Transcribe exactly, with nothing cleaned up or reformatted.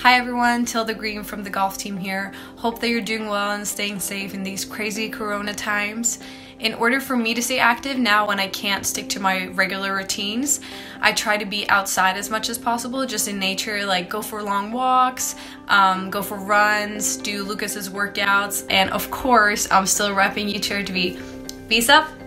Hi everyone, Tilda Green from the golf team here. Hope that you're doing well and staying safe in these crazy corona times. In order for me to stay active now when I can't stick to my regular routines, I try to be outside as much as possible, just in nature, like go for long walks, um, go for runs, do Lucas's workouts, and of course, I'm still repping U T R G V. Peace up!